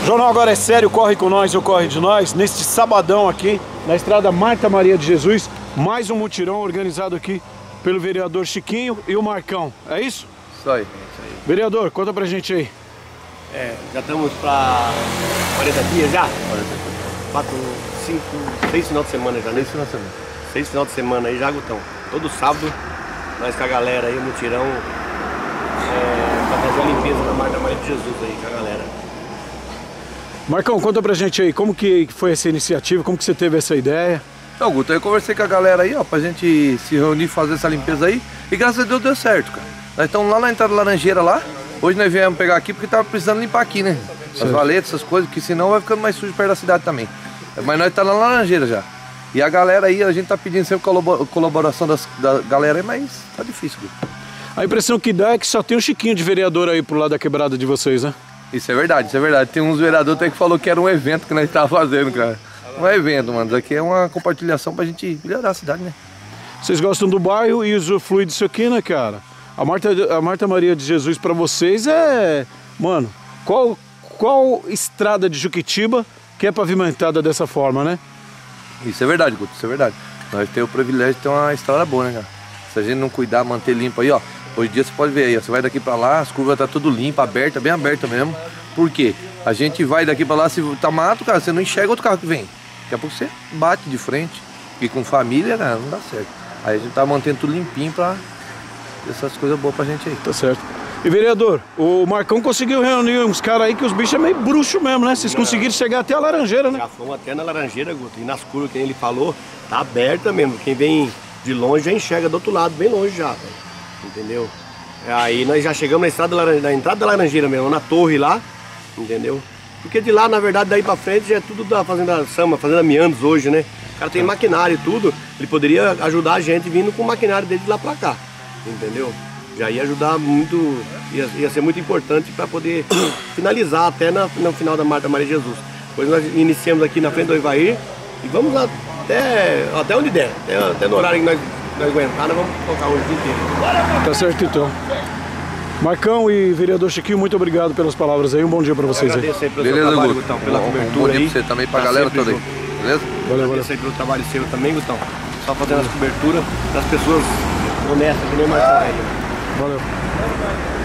Jornal Agora é Sério, corre com nós ou corre de nós. Neste sabadão aqui, na estrada Marta Maria de Jesus, mais um mutirão organizado aqui pelo vereador Chiquinho e o Marcão. É isso? Isso aí. Vereador, conta pra gente aí. Já estamos para 40 dias já? 4, 5, 6 final de semana já, né? 6 final de semana. 6 final de semana aí já, Gutão. Todo sábado, nós com a galera aí, o mutirão, pra fazer a limpeza na Marta Maria de Jesus aí com a galera. Marcão, conta pra gente aí, como que foi essa iniciativa, como que você teve essa ideia? Então, Guto, eu conversei com a galera aí, ó, pra gente se reunir e fazer essa limpeza aí. E graças a Deus deu certo, cara. Nós estamos lá na entrada da Laranjeira lá. Hoje nós viemos pegar aqui porque tava precisando limpar aqui, né? As valetas, essas coisas, que senão vai ficando mais sujo perto da cidade também. Mas nós tá lá na Laranjeira já. E a galera aí, a gente tá pedindo sempre colaboração da galera aí, mas tá difícil, Guto. A impressão que dá é que só tem um Chiquinho de vereador aí pro lado da quebrada de vocês, né? Isso é verdade, isso é verdade. Tem uns vereadores até que falou que era um evento que nós tava fazendo, cara. Não é evento, mano. Isso aqui é uma compartilhação pra gente melhorar a cidade, né? Vocês gostam do bairro e usufruem disso aqui, né, cara? A Marta Maria de Jesus pra vocês é... Mano, qual estrada de Juquitiba que é pavimentada dessa forma, né? Isso é verdade, Guto, isso é verdade. Nós temos o privilégio de ter uma estrada boa, né, cara? Se a gente não cuidar, manter limpo aí, ó. Hoje em dia você pode ver aí, ó, você vai daqui pra lá, as curvas tá tudo limpa, aberta, bem aberta mesmo. Por quê? A gente vai daqui pra lá, se tá mato, cara, você não enxerga outro carro que vem. Daqui a pouco você bate de frente. E com família, cara, não dá certo. Aí a gente tá mantendo tudo limpinho pra essas coisas boas pra gente aí. Tá certo. E vereador, o Marcão conseguiu reunir uns caras aí que os bichos é meio bruxo mesmo, né? Vocês conseguiram chegar até a Laranjeira, né? Já fomos até na Laranjeira, Guto, e nas curvas que ele falou, tá aberta mesmo. Quem vem de longe já enxerga do outro lado, bem longe já, velho. Entendeu? Aí nós já chegamos na na entrada da Laranjeira mesmo, na torre lá, entendeu? Porque de lá, na verdade, daí pra frente já é tudo da Fazenda Sama, Fazenda Miandos hoje, né? O cara tem maquinário e tudo, ele poderia ajudar a gente vindo com o maquinário dele de lá pra cá, entendeu? Já ia ajudar muito, ia ser muito importante para poder finalizar até no final da Marta Maria de Jesus. Depois nós iniciamos aqui na frente do Ivair e vamos lá até onde der, até no horário que nós aguentar, nós vamos tocar o dia inteiro. Tá certo então. Marcão e vereador Chiquinho, muito obrigado pelas palavras aí, um bom dia pra vocês aí. Agradeço aí pelo Beleza, seu trabalho, Guto? Gutão, pela cobertura aí. aí. Você também, pra Tá galera sempre toda aí. junto. Beleza? Valeu. Agradeço aí pelo trabalho seu também, Gutão. Só fazendo as coberturas das pessoas honestas, que nem o Marcão aí. Valeu.